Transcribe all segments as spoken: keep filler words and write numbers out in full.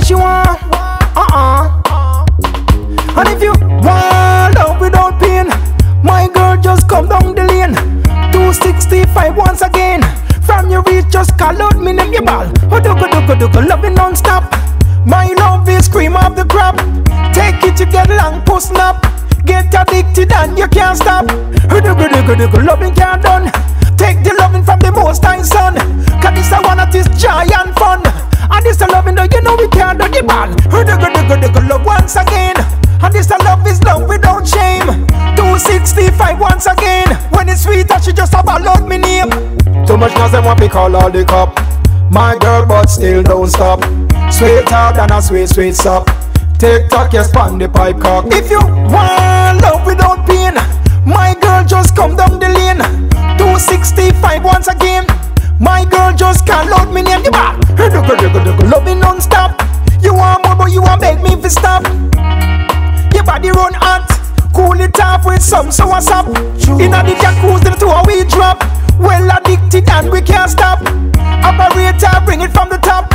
she want. Uh-uh. And if you want love without pain, my girl, just come down the lane. two sixty-five once again. From your reach, just call out me name, your ball. Oh, do go, do go, do go, loving non-stop. My love is cream of the crop. Take it, you get long, puss snap. Get addicted and you can't stop. Oh, do go, do go, do go, loving can't done. Take the loving from the most high son. Cause this a one that is joy and fun. And this a loving that you know we can't do the ball. Oh, do go, do go, do go, love once again. And this a love is love without shame. two sixty-five once again. When it's sweet and she just have a load me name. Too much noise them want me call all the cop. My girl but still don't stop. Sweeter than a sweet sweet sop. Take talk your span the pipe cock. If you want love without pain, my girl just come down the lane. two sixty-five once again. My girl just can't load me name. You bad. Love me non-stop. You want more but you want beg me to stop. Your body run hot. Cool it off with some so what's up. Inna the jacuzzi the two a we drop. Well addicted and we can't stop. Operator bring it from the top.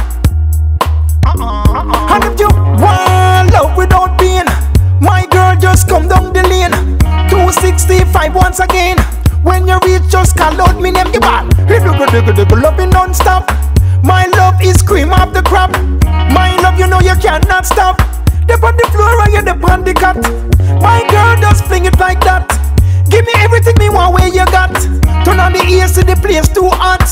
Uh-uh. And if you want love without pain, my girl just come down the lane. two sixty-five once again. When you reach just call out me name, you bad. Love me non-stop. My love is cream of the crop. My love you know you cannot stop. Dip on the floor and you dip on the cat. My girl just fling it like that. Give me everything me want where you got. Turn on the ears to the place too hot.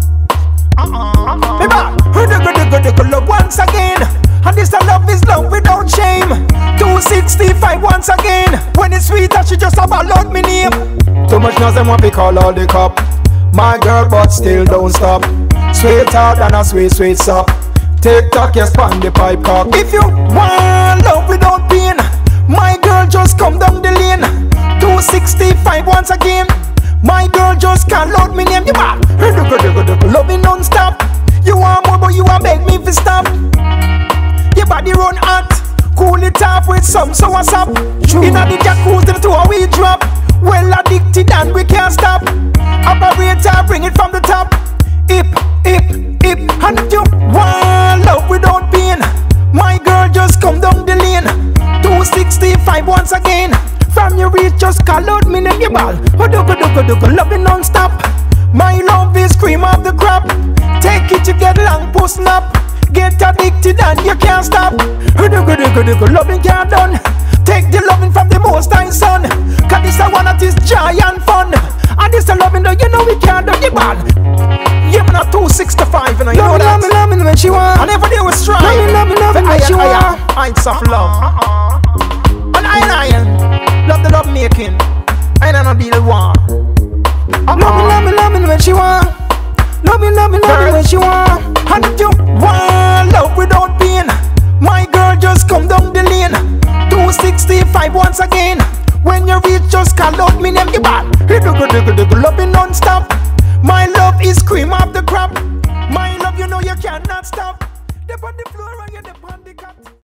Uh-uh. Baby, love once again. And this a love is love without shame. two sixty-five once again. When it's sweet and she just have a load me name. Too much noise them want me call all the cop. My girl but still don't stop. Sweeter than a sweet sweet sop. Take talk your span the pipe cock. If you want love without pain, my girl just come down the lane. two sixty-five once again. My girl just can't load me name. You bad. Love me non-stop. You want more but you want beg me to stop. Your body run hot. Cool it off with some so what's up. Inna the jacuzzi the two a we drop. Well addicted and we can't stop. Operator bring it from the top. Hip, hip, hip. And if you want love without pain, my girl just come down the lane. two sixty-five once again. From your reach just call out me name, your ball. Oh, do go, do go, do go, loving non-stop. My love is cream of the crop. Take it, you get long, puss snap. Get addicted and you can't stop. Oh, do go, do go, do go, loving can't done. Take the loving from the most high son. Cause this a one that is joy and fun. And this a loving that you know we can't do the ball. Yeah, man, a two sixty-five and I know that. Love me, love me, when she want. I never deal with strife. Love me, love me, love me, when she want. Heights of love. And I and I love the love making. I don't know deal one. Love me, love me, love me, when she want. Love me, love me, love me, when she want. And if you want love without pain, my girl just come down the lane. two sixty-five once again. When you reach just call out me name, you bad. Love me non-stop. My love is cream of the crop. My love you know you cannot stop. Dip on the floor and you dip on the cat.